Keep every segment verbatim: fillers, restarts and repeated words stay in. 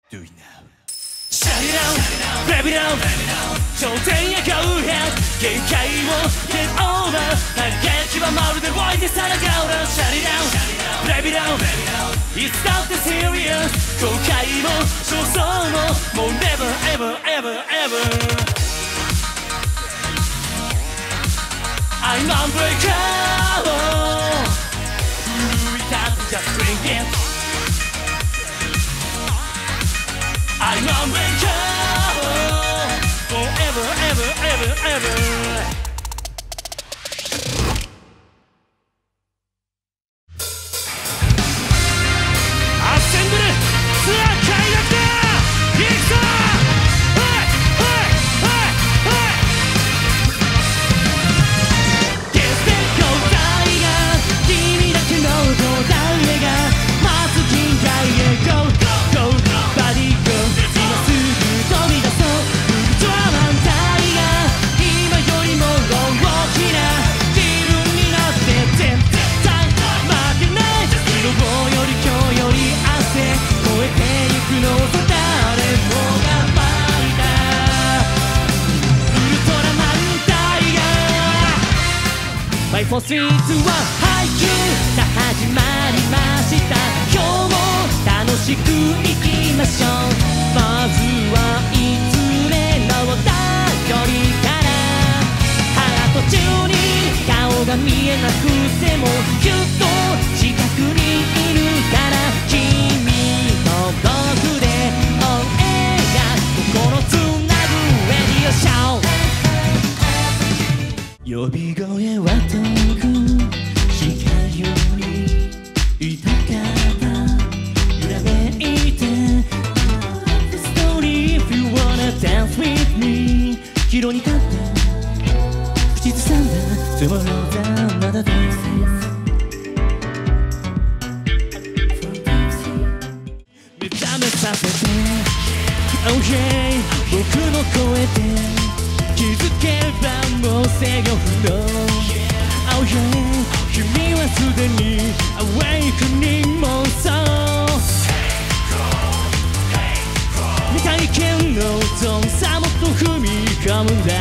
Do it now. Shut it down, wrap it up. 頂点へ go ahead。 限界を get over。 嘆きはまるで湧いてさらがおら。 Shut it down, wrap it up。 It's not that serious。 後悔も焦燥ももう never ever ever ever。 I'm unbreakable。 We can't just bring it。 I'm unbreakable forever, ever, ever, ever. アッセンブルツアー開幕だ。行くぞ。はいはいはいはい。決して答えが君だけの答えが待つ近海へ Go Go Goバディ Go。 マイフォースイーツは配給が始まりました。今日も楽しくいきましょう。まずはいつれのだよりからハート中に顔が見えなくてもきっと近くにいるから君と僕でオンエア心つなぐレディオショー。呼び声は遠く近いように痛かった揺らめいて The story if you wanna dance with me 広に立って口ずさんだ Tomorrowだまだ Dancing 目覚めさせて Oh yeah 僕の声で気づけばもう制御不能 Oh yeah 君はすでに Awakening 妄想未体験のゾーンさもっと踏み込むんだ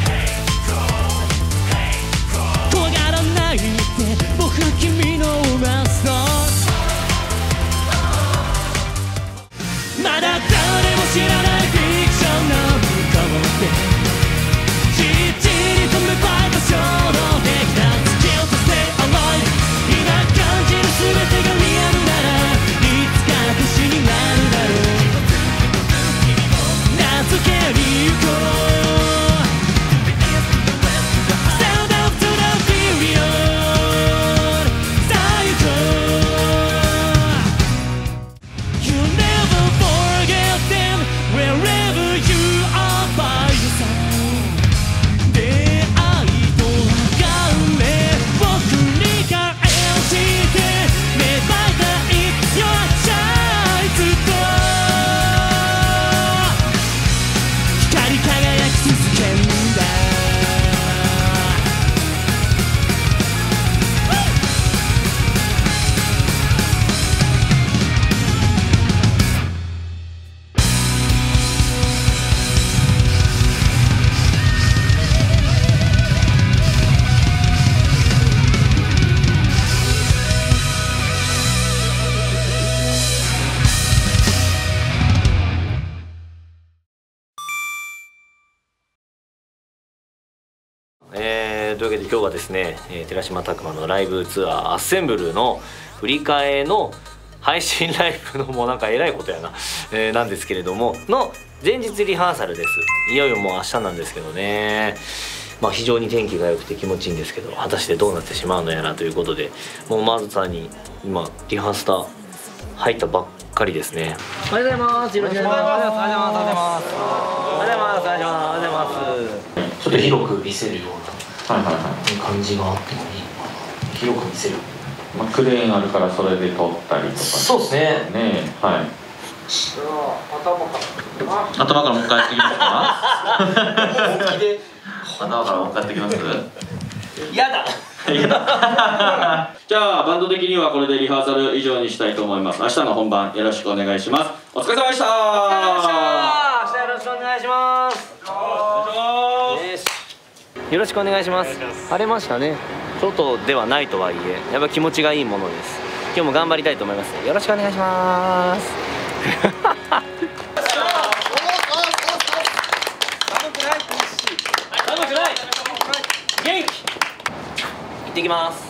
怖がらないで僕は君のマスターまだ誰も知らないフィクションの向こうでじっちり止めばいた衝動的な突き落とせ Alive 今感じる全てがリアルならいつか星になるだろう名付けに行こう Stand up to the period さあ行こう You never forget them wherever you are by your side えー、というわけで今日はですね、えー、寺島拓磨のライブツアーアッセンブルの振り替えの配信ライブのもうなんかえらいことやな、えー、なんですけれどもの前日リハーサルです。いよいよもう明日なんですけどね、まあ非常に天気が良くて気持ちいいんですけど果たしてどうなってしまうのやらということでもうまずさに今リハースター入ったばっかりですね。おはようございます。よろしくお願いします。おはようございます。おはようございます。おはようございます。おはようございます。ちょっと広く見せるような感じがあってもいいのかな。広く見せる。 まあ、クレーンあるからそれで撮ったりとか、ね、 そうですね。ね、 はい。 頭からもう一回やってきますか。 本気で。 頭からもう一回やってきます。 やだ。 じゃあバンド的にはこれでリハーサル以上にしたいと思います。明日の本番よろしくお願いします。お疲れ様でした。 お疲れ様でした。明日よろしくお願いします。よろしくお願いします。晴れましたね。外ではないとはいえやっぱ気持ちがいいものです。今日も頑張りたいと思います。よろしくお願いします。寒くない。寒くない。元気。行ってきます。